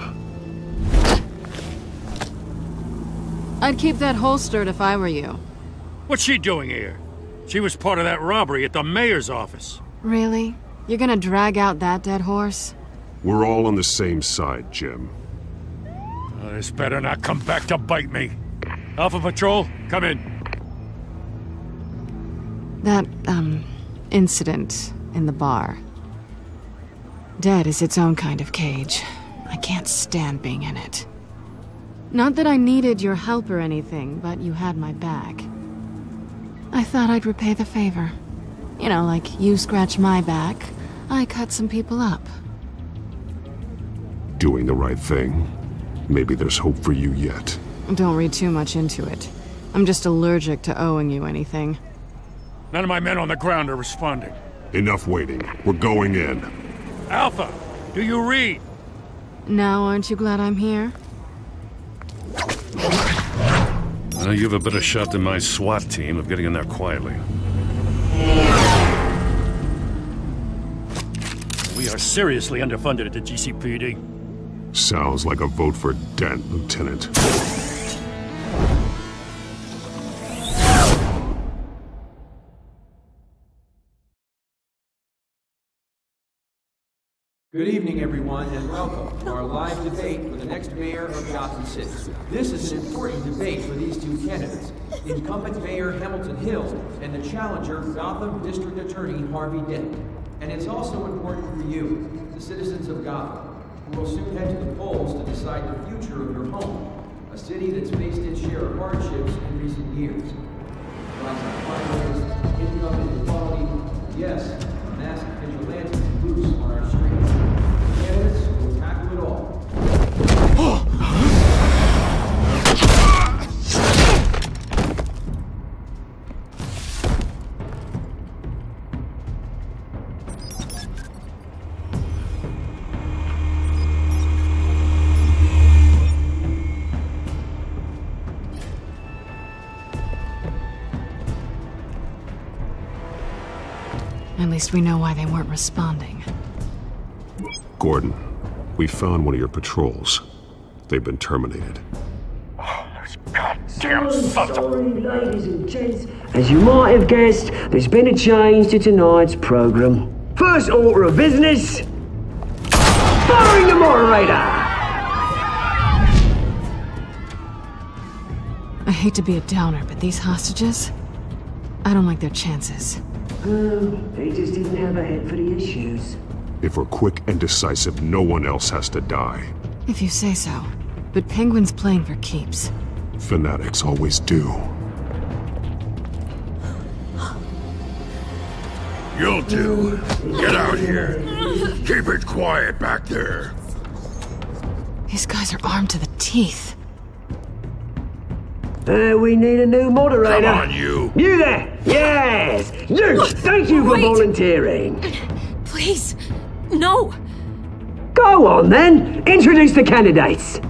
I'd keep that holstered if I were you. What's she doing here? She was part of that robbery at the mayor's office. Really? You're gonna drag out that dead horse? We're all on the same side, Jim. This better not come back to bite me. Alpha Patrol, come in. That, incident in the bar. Dead is its own kind of cage. I can't stand being in it. Not that I needed your help or anything, but you had my back. I thought I'd repay the favor. You know, like you scratch my back, I cut some people up. Doing the right thing. Maybe there's hope for you yet. Don't read too much into it. I'm just allergic to owing you anything. None of my men on the ground are responding. Enough waiting. We're going in. Alpha, do you read? Now aren't you glad I'm here? You have a better shot than my SWAT team of getting in there quietly. We are seriously underfunded at the GCPD. Sounds like a vote for Dent, Lieutenant. Good evening, everyone, and welcome to our live debate for the next mayor of Gotham City. This is an important debate for these two candidates, incumbent Mayor Hamilton Hill and the challenger, Gotham District Attorney Harvey Dent. And it's also important for you, the citizens of Gotham, who will soon head to the polls to decide the future of your home, a city that's faced its share of hardships in recent years. Rising crime rates, income inequality, yes, masked vigilantes loose on our streets. Candidates will tackle it all. At least we know why they weren't responding. Gordon, we found one of your patrols. They've been terminated. Oh, those goddamn sons of... ladies and gents. As you might have guessed, there's been a change to tonight's program. First order of business... firing the moderator! I hate to be a downer, but these hostages... I don't like their chances. They just didn't have a head for the issues. If we're quick and decisive, no one else has to die. If you say so. But Penguin's playing for keeps. Fanatics always do. You'll do. Get out here. Keep it quiet back there. These guys are armed to the teeth. We need a new moderator. Come on, you. You there! Yes! You! Thank you for volunteering. Please, no. Go on, then. Introduce the candidates.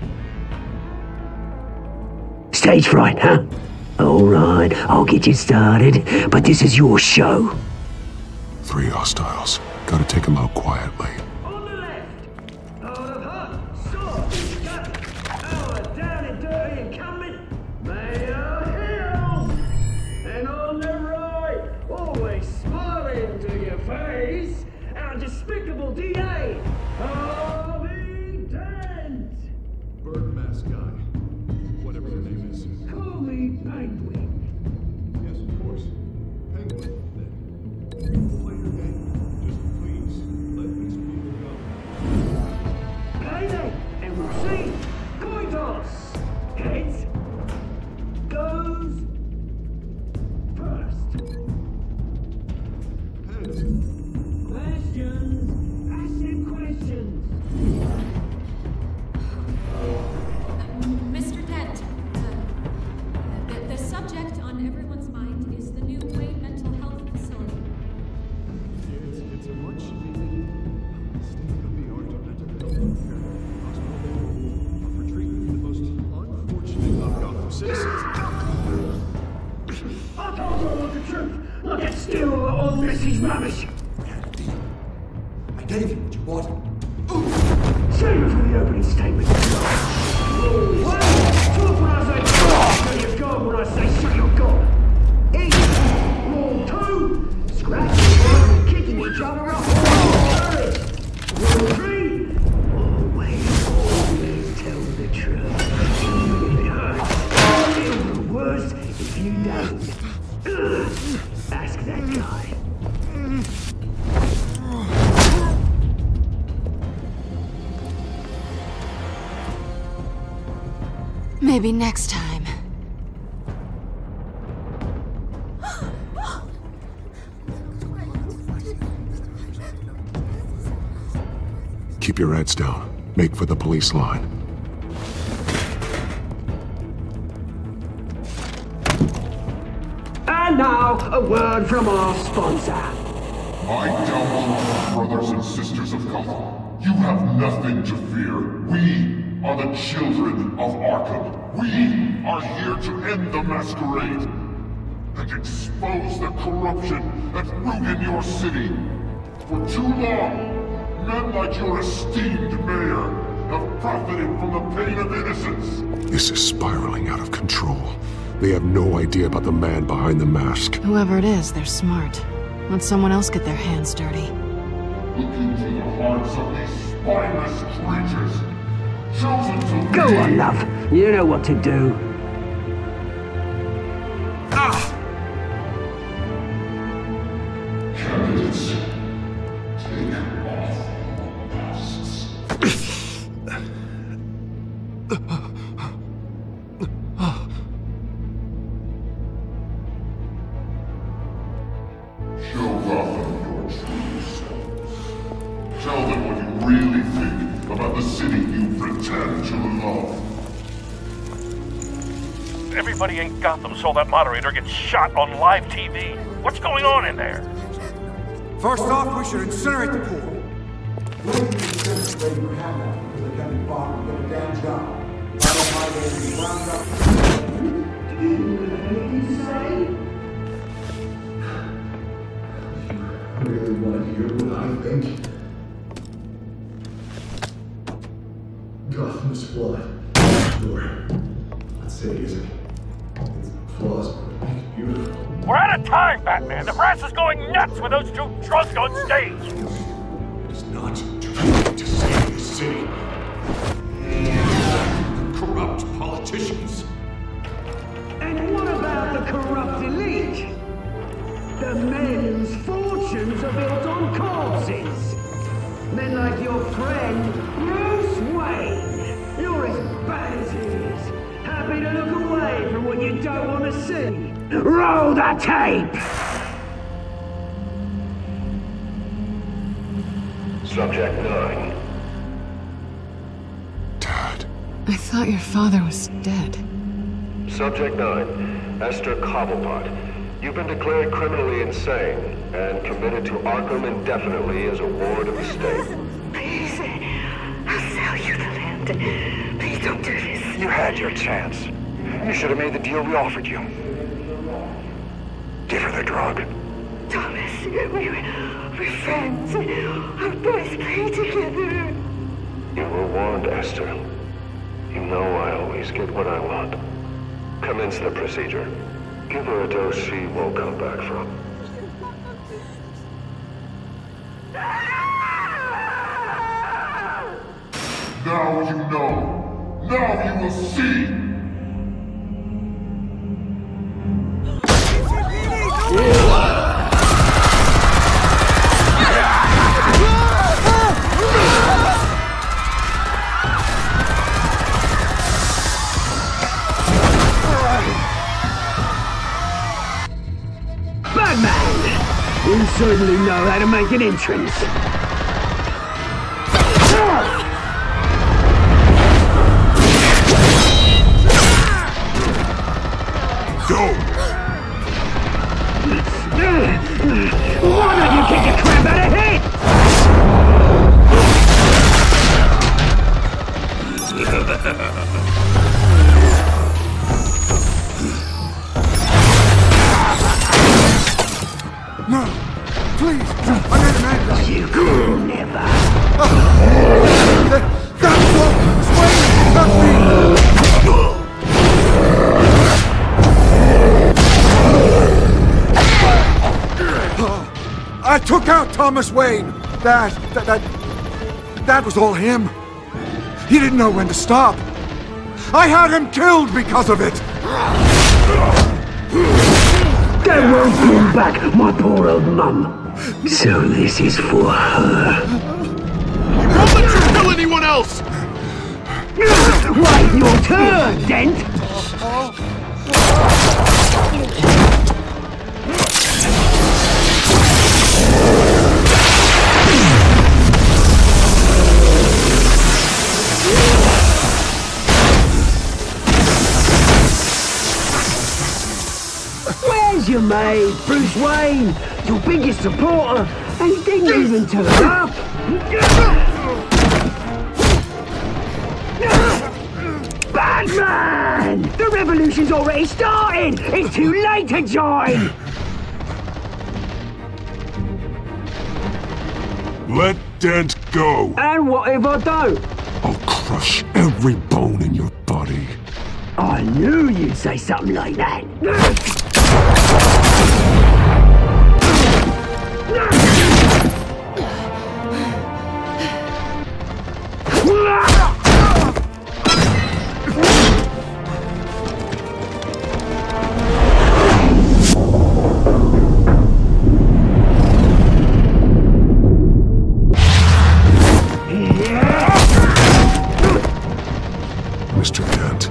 Stage fright, huh? All right, I'll get you started, but this is your show. 3 hostiles. Gotta take them out quietly. On the left, out of hot, soft, cut, down and dirty and coming, Mayor Hill. And on the right, always smiling to your face, our despicable DA, Harvey Dent. Bird mask guy. Whatever your name is. Call me Penguin. Yes, of course. Penguin, then. Play your game. Just please, let me speak. Mrs. Mummish. I gave you what you wanted. Save it for the opening statement. Rule 1, talk when I say talk, shut your gob when I say shut your gob. Easy. Rule 2, scratch your gob and kicking each other up. Rule 3, always tell the truth. If it hurts, it'll be worse if you don't. Ask that guy. Maybe next time. Keep your heads down. Make for the police line. And now, a word from our sponsor. My downfall, brothers and sisters of Gotham. You have nothing to fear. We are the children of Arkham. We are here to end the masquerade and expose the corruption that rooted your city. For too long, men like your esteemed mayor have profited from the pain of innocence. This is spiraling out of control. They have no idea about the man behind the mask. Whoever it is, they're smart. Let someone else get their hands dirty. Look into the hearts of these spineless creatures. Chosen to Go on, love. You know what to do. Candidates, take off masks. Show Gotham your true selves. Tell them what you really think about the city you pretend to love. Everybody in Gotham saw that moderator get shot on live TV. What's going on in there? First off, we should incinerate the pool. Really want to hear what I think? Gotham's flawed. Or, I'd say it isn't. It's flaws, but it makes it beautiful. We're out of time, Batman. The brass is going nuts with those two drunks on stage. It's not trying to save the city. Corrupt politicians. And what about the corrupt elite? The men whose fortunes are built on corpses. Men like your friend, Bruce Wayne. You're as bad as he is. Happy to look away from what you don't want to see. Roll the tape! Subject 9. I thought your father was dead. Subject 9. Esther Cobblepot. You've been declared criminally insane and committed to Arkham indefinitely as a ward of the state. Please, I'll sell you the land. Please don't do this. You had your chance. You should have made the deal we offered you. Give her the drug. Thomas, we're friends. Our boys play together. You were warned, Esther. You know I always get what I want. Commence the procedure. Give her a dose she won't come back from. Now you know. Now you will see. Batman! You certainly know how to make an entrance. Go! Why don't you kick the crap out of him? No! took out Thomas Wayne. That was all him. He didn't know when to stop. I had him killed because of it. That won't bring back my poor old mum. So this is for her. Won't let you kill anyone else! Right, your turn, Dent! Where's your mate, Bruce Wayne? Your biggest supporter, and he didn't even turn up! Batman! The revolution's already started! It's too late to join! Let Dent go! And what if I don't? I'll crush every bone in your body. I knew you'd say something like that! Mr. Dent.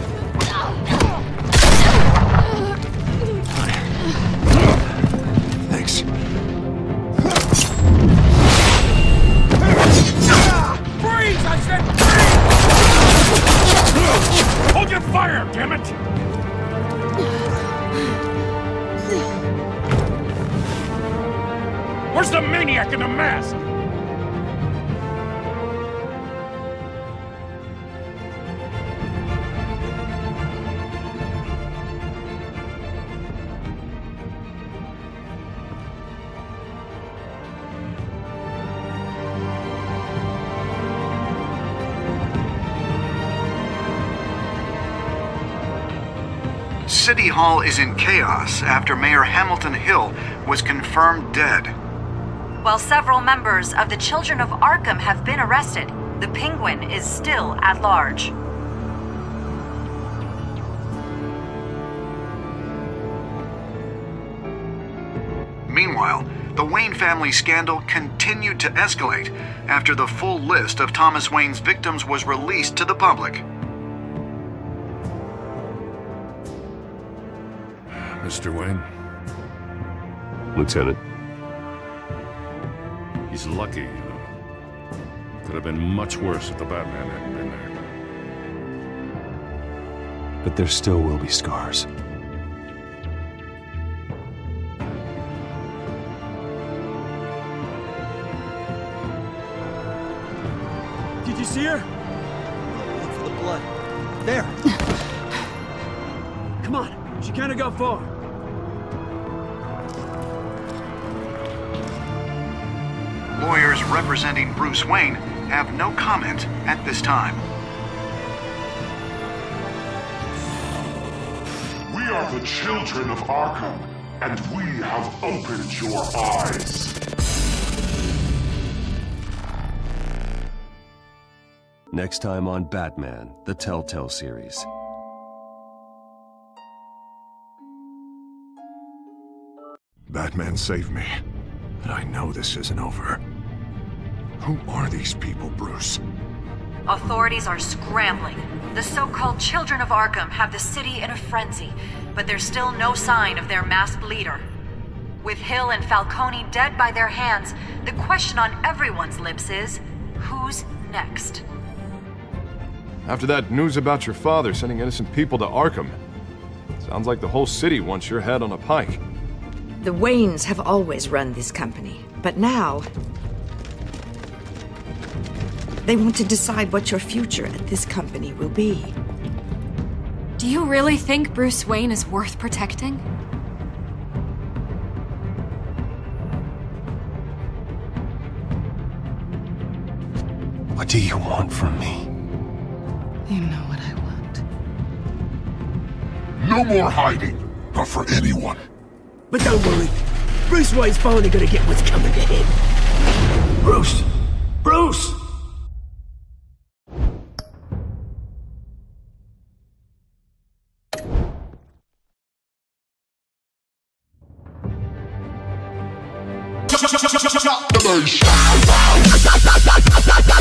Thanks. Freeze! I said freeze! Hold your fire, damn it! Where's the maniac in the mask? City Hall is in chaos after Mayor Hamilton Hill was confirmed dead. While several members of the Children of Arkham have been arrested, the Penguin is still at large. Meanwhile, the Wayne family scandal continued to escalate after the full list of Thomas Wayne's victims was released to the public. Mr. Wayne? Lieutenant. He's lucky, you know. Could have been much worse if the Batman hadn't been there. But there still will be scars. Did you see her? Look for the blood. There. Come on. She can't have got far. Lawyers representing Bruce Wayne have no comment at this time. We are the Children of Arkham, and we have opened your eyes. Next time on Batman, the Telltale series. Batman saved me. But I know this isn't over. Who are these people, Bruce? Authorities are scrambling. The so-called Children of Arkham have the city in a frenzy, but there's still no sign of their masked leader. With Hill and Falcone dead by their hands, the question on everyone's lips is, who's next? After that news about your father sending innocent people to Arkham, sounds like the whole city wants your head on a pike. The Waynes have always run this company, but now they want to decide what your future at this company will be. Do you really think Bruce Wayne is worth protecting? What do you want from me? You know what I want. No more hiding, not for anyone. But don't worry, Bruce Wayne's finally gonna get what's coming to him. Bruce! Bruce! Shut the